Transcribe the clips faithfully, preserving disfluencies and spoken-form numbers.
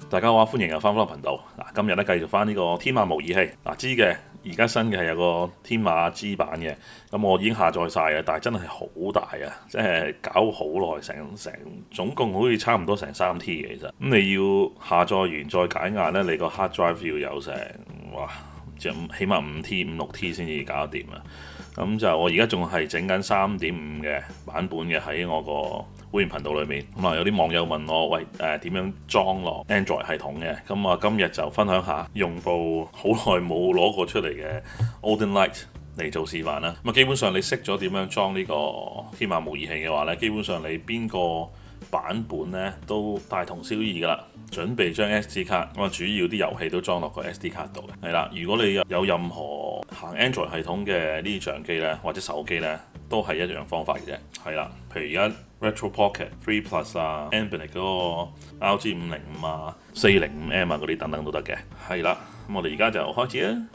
大家好啊，歡迎又翻返嚟頻道。嗱，今日咧繼續翻呢個天馬模擬器。嗱，知嘅而家新嘅係有個天馬 G 版嘅，咁我已經下載晒嘅，但係真係好大啊！即係搞好耐，成成總共好似差唔多成三 T 嘅其實。咁你要下載完再解壓咧，你個 hard drive 要有成哇，即起碼五 T 五六 T 先至搞得掂啊！咁就我而家仲係整緊三點五嘅版本嘅喺我個會員頻道裏面。咁啊有啲網友問我，喂誒點、呃、樣裝落 Android 系統嘅？咁啊今日就分享下用部好耐冇攞過出嚟嘅 Olden Light 嚟做示範啦。咁啊基本上你識咗點樣裝呢個天馬模擬器嘅話咧，基本上你邊個版本咧都大同小異㗎啦。準備張 S D 卡，咁啊主要啲遊戲都裝落個 S D 卡度嘅。係啦，如果你有任何行 Android 系統嘅呢啲相機咧，或者手機咧，都係一樣方法嘅啫。係啦，譬如而家 Retro Pocket Three Plus 啊 Anbernic 嗰個 R G 五零五啊、四零五 M 啊嗰啲等等都得嘅。係啦，咁我哋而家就開始啦。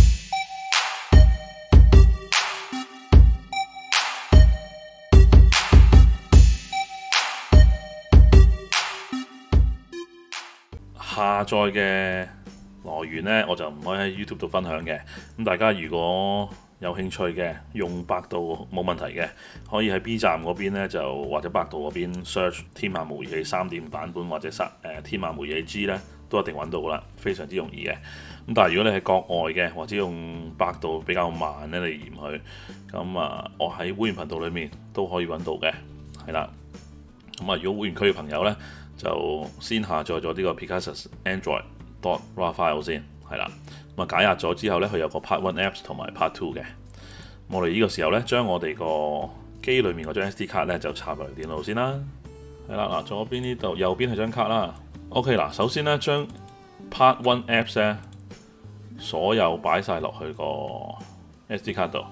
下載嘅來源呢，我就唔可以喺 YouTube 度分享嘅。咁大家如果有興趣嘅，用百度冇問題嘅，可以喺 B 站嗰邊呢，就或者百度嗰邊 search 天馬模擬器三點五版本或者誒天馬模擬器 G 呢，都一定揾到啦，非常之容易嘅。咁但係如果你係國外嘅，或者用百度比較慢呢，你嫌佢咁啊，我喺會員頻道裏面都可以揾到嘅，係啦。咁啊，如果會員區嘅朋友呢，就先下載咗呢個 Pegasus Android dot raw file 先，係啦。咁啊解壓咗之後呢，佢有個 Part One Apps 同埋 Part Two 嘅。我哋呢個時候呢，將我哋個機裡面嗰張 S D 卡呢，就插入電腦先啦。係啦，嗱，左邊呢度，右邊係張卡啦。OK 嗱，首先呢，將 Part One Apps 呢，所有擺晒落去個 S D 卡度。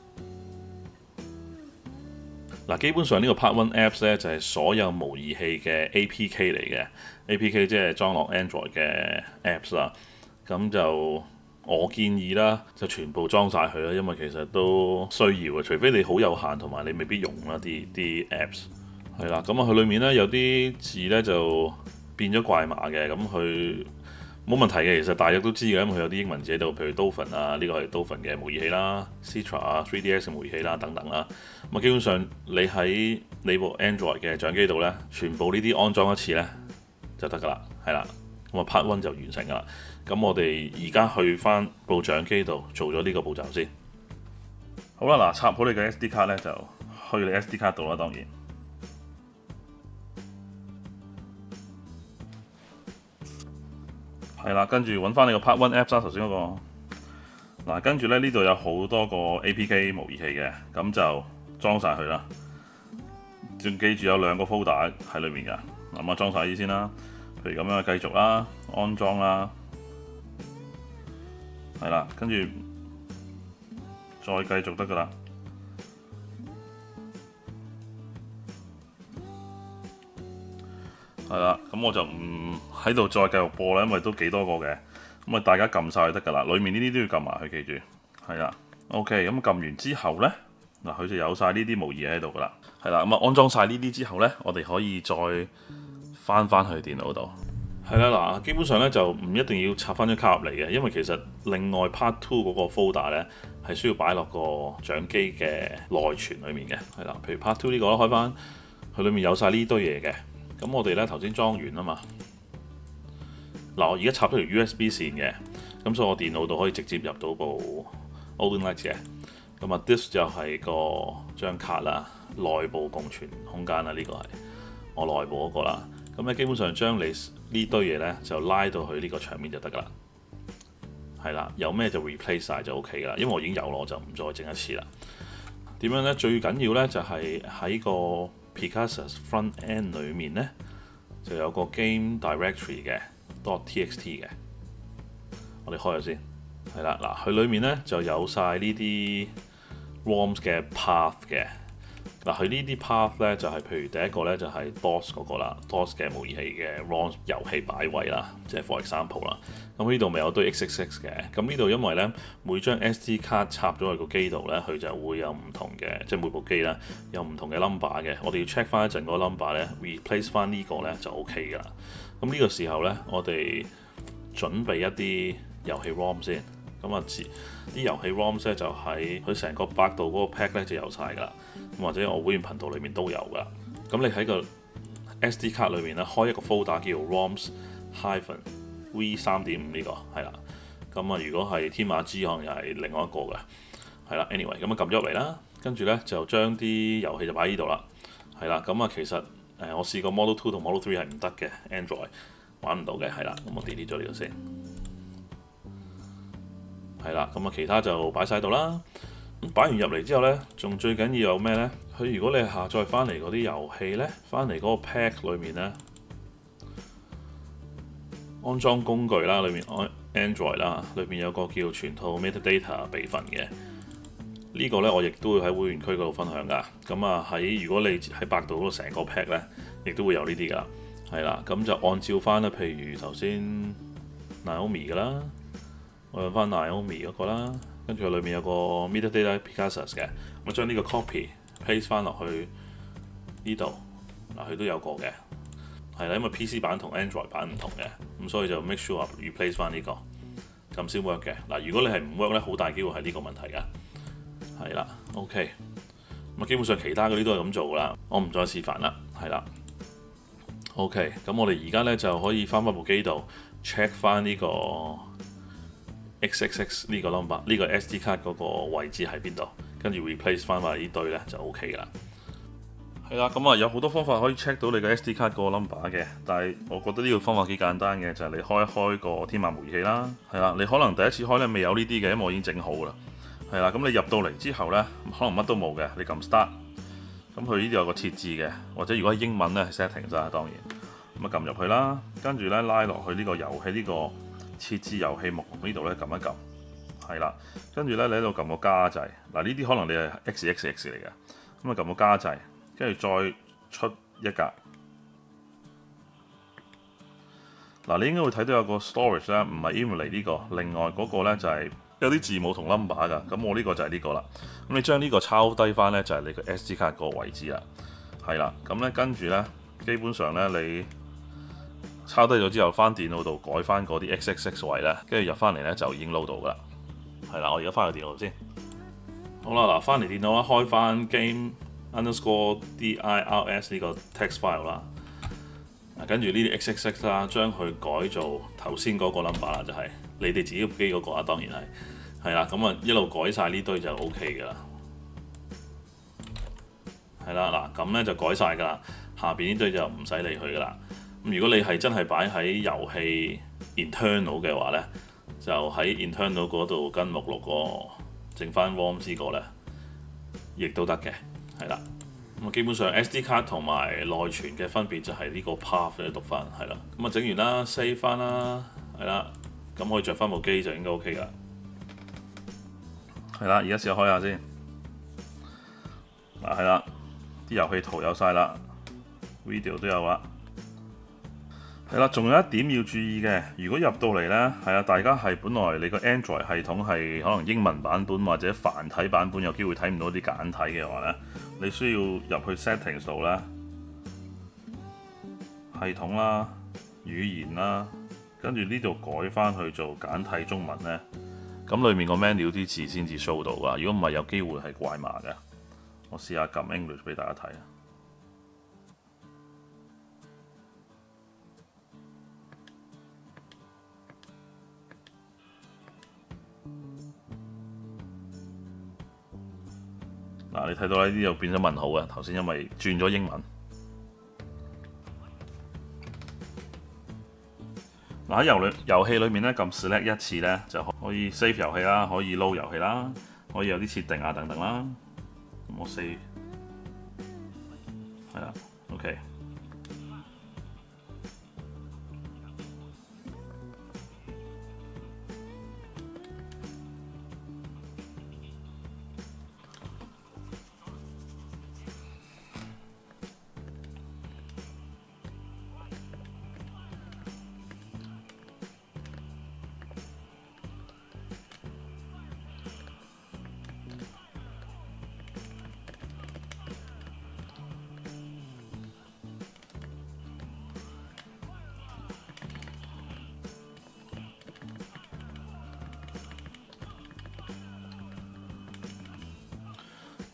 嗱，基本上呢個 Part One Apps 咧就係所有模擬器嘅 A P K 嚟嘅 ，A P K 即係裝落 Android 嘅 Apps 啦。咁就我建議啦，就全部裝晒佢啦，因為其實都需要嘅，除非你好有限同埋你未必用啦啲啲 Apps。係啦，咁啊佢裡面咧有啲字咧就變咗怪碼嘅，咁佢冇問題嘅，其實大約都知嘅，因為佢有啲英文字喺度，譬如 Dolphin 啊，呢個係 Dolphin 嘅模擬器啦 ，Citra 啊 ，three D S 嘅模擬器啦，等等啦。咁啊，基本上你喺你部 Android 嘅相機度咧，全部呢啲安裝一次咧就得㗎啦，係啦。咁啊 Part One 就完成㗎啦。咁我哋而家去翻部相機度做咗呢個步驟先。好啦，嗱，插好你嘅 S D 卡咧，就去你 S D 卡度啦，當然。係啦，跟住揾翻你個 Part One Apps 啦，頭先嗰個。嗱，跟住咧呢度有好多個 A P K 模擬器嘅，咁就裝晒佢啦。仲記住有兩個 folder 喺裏面㗎，咁啊裝晒啲先啦。譬如咁樣繼續啦，安裝啦，係啦，跟住再繼續得㗎啦。係啦，咁我就唔喺度再繼續播啦，因為都幾多個嘅，咁啊大家撳晒就得㗎啦。裡面呢啲都要撳埋佢，記住。係啦 ，OK，咁撳完之後呢，嗱佢就有晒呢啲模擬喺度㗎啦。係啦，咁啊安裝晒呢啲之後呢，我哋可以再翻翻去電腦度。係啦，嗱，基本上呢就唔一定要插翻張卡入嚟嘅，因為其實另外 Part Two 嗰個 folder 呢係需要擺落個相機嘅內存裡面嘅。係啦，譬如 Part Two 呢個啦，開翻佢裡面有晒呢堆嘢嘅。咁我哋咧頭先裝完啊嘛，嗱我而家插咗條 U S B 線嘅，咁所以我電腦度可以直接入到部 Olden Light 嘅。咁啊 ，disk 就係個張卡啦，內部共存空間啦，呢個係我內部嗰個啦。咁咧基本上將你呢堆嘢咧就拉到去呢個牆面就得噶啦。係啦，有咩就 replace 晒就 OK 噶啦，因為我已經有咯，我就唔再整一次啦。點樣咧？最緊要咧就係喺個Pegasus Front End 裏面咧就有個 Game Directory 嘅 .txt 嘅，我哋開咗先，係啦，嗱佢裏面咧就有晒呢啲 ROMs 嘅 path 嘅， 嗱，佢呢啲 path 咧就係、是、譬如第一個咧就係 DOS 嗰個啦，DOS 嘅模擬器嘅 ROM 遊戲擺位啦，即係 for example 啦。咁呢度咪有堆 x x x 嘅，咁呢度因為咧每張 S D 卡插咗去個機度咧，佢就會有唔同嘅，即係每部機啦有唔同嘅 number 嘅。我哋要 check 翻一陣嗰個 number 咧 ，replace 翻呢個咧就 OK 噶啦。咁呢個時候咧，我哋準備一啲遊戲 ROM 先。咁啊，啲遊戲 ROM 咧就喺佢成個百度嗰個 pack 咧就有晒㗎啦，或者我會員頻道裏面都有㗎。咁你喺個 S D 卡裏面咧開一個 folder 叫 ROMs-V 三點五呢個係啦。咁啊，如果係天馬 G 可能又係另外一個嘅，係啦。anyway，咁啊撳咗入嚟啦，跟住咧就將啲遊戲就擺喺呢度啦，係啦。咁啊其實誒我試過 Model Two 同 Model Three 係唔得嘅 ，Android 玩唔到嘅，係啦。咁我 delete 咗呢個先。係啦，咁啊其他就擺晒度啦。咁擺完入嚟之後呢，仲最緊要有咩呢？佢如果你下載翻嚟嗰啲遊戲呢，翻嚟嗰個 pack 裏面呢，安裝工具啦，裏面 Android 啦，裏面有個叫全套 metadata 備份嘅。呢、這個呢，我亦都會喺會員區嗰度分享㗎。咁啊喺如果你喺百度嗰度成個 pack 呢，亦都會有呢啲㗎。係啦，咁就按照翻咧，譬如頭先 Naomi 㗎啦。我用翻 Naomi 嗰個啦，跟住佢裏面有個 metadata Pegasus 嘅，我將呢個 copy paste 翻落去呢度，嗱佢都有個嘅，係啦，因為 P C 版同 Android 版唔同嘅，咁所以就 make sure replace 翻呢個，咁先 work 嘅。嗱，如果你係唔 work 咧，好大機會係呢個問題㗎，係啦 ，OK，咁基本上其他嗰啲都係咁做㗎啦，我唔再示範啦，係啦 ，OK，咁我哋而家咧就可以翻返部機度 check 翻呢個。X X X 呢個 number 呢個 S D 卡嗰個位置喺邊度？跟住 replace 翻埋呢堆咧就 OK 噶啦。係啦，咁啊有好多方法可以 check 到你個 S D 卡個 number 嘅，但係我覺得呢個方法幾簡單嘅，就係、是、你開一開個天馬模擬器啦。係啦，你可能第一次開咧未有呢啲嘅，因為我已經整好啦。係啦，咁你入到嚟之後咧，可能乜都冇嘅，你撳 start，咁佢呢度有個設置嘅，或者如果係英文咧 settings 啊，當然咁啊撳入去啦，跟住咧拉落去呢個遊戲呢、這個。設置遊戲目錄呢度咧撳一撳，係啦，跟住咧你喺度撳個加掣，嗱呢啲可能你係 X X X 嚟嘅，咁啊撳個加掣，跟住再出一格，嗱你應該會睇到有個 storage 咧，唔係 emulate 呢個，另外嗰個咧就係有啲字母同 number 㗎，咁我呢個就係呢個啦，咁你將呢個抄低翻咧就係你個 S D 卡個位置啦，係啦，咁咧跟住咧基本上咧你。抄低咗之後，翻電腦度改翻嗰啲 X X X 位咧，跟住入翻嚟咧就已經 load 到噶啦。係啦，我而家翻去電腦先。好啦，嗱，翻嚟電腦啦，開翻 game underscore dirs 呢個 text file 啦。跟住呢啲 X X X 啦，將佢改做頭先嗰個 number 啦，就係、是、你哋自己部機嗰個啊，當然係係啦。咁啊一路改晒呢堆就 OK 噶啦。係啦，嗱咁咧就改晒噶啦，下邊呢堆就唔使理佢噶啦。咁如果你係真係擺喺遊戲 internal 嘅話咧，就喺 internal 嗰度跟目錄個剩翻 ROM 呢個咧，亦都得嘅，係啦。咁啊基本上 S D 卡同埋內存嘅分別就係呢個 path 咧讀翻，係啦。咁啊整完啦 ，save 翻啦，係啦。咁可以着翻部機就應該 OK 噶。係啦，而家試下開下先。嗱係啦，啲遊戲圖有晒啦 ，video 都有啦。係啦，仲有一點要注意嘅，如果入到嚟呢，係啊，大家係本來你個 Android 系統係可能英文版本或者繁體版本有機會睇唔到啲簡體嘅話呢，你需要入去 settings 度呢，系統啦、語言啦，跟住呢度改翻去做簡體中文呢。咁裡面個 menu 啲字先至 show 到噶，如果唔係有機會係怪碼嘅。我試下撳 English 俾大家睇啊。嗱，你睇到呢啲又變咗問號嘅，頭先因為轉咗英文。嗱喺遊裏遊戲裏面咧，撳 select 一次咧就可以 save 遊戲啦，可以 load 遊戲啦，可以有啲設定啊等等啦。咁我 save 係啦 ，OK。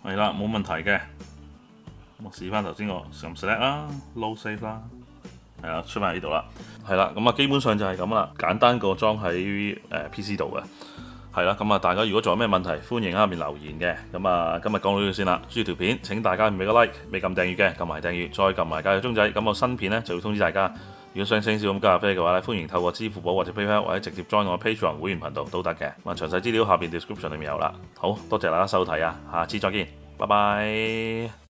係啦，冇問題嘅。我試翻頭先我撳 select 啦，load save 啦，係啦，出翻呢度啦。係啦，咁啊基本上就係咁啦，簡單個裝喺誒 P C 度嘅。係啦，咁啊大家如果仲有咩問題，歡迎喺下面留言嘅。咁啊今日講到呢度先啦。中意條片請大家俾個 like， 未撳訂閱嘅撳埋訂閱，再撳埋隔離鐘仔，咁我新片咧就會通知大家。如果想升少咁加入飛嘅話咧，歡迎透過支付寶或者 PayPal 或者直接 join 我 Patreon 會員頻道都得嘅。咁啊詳細資料下邊 description 裏面有啦。好多謝大家收睇啊，下次再見，拜拜。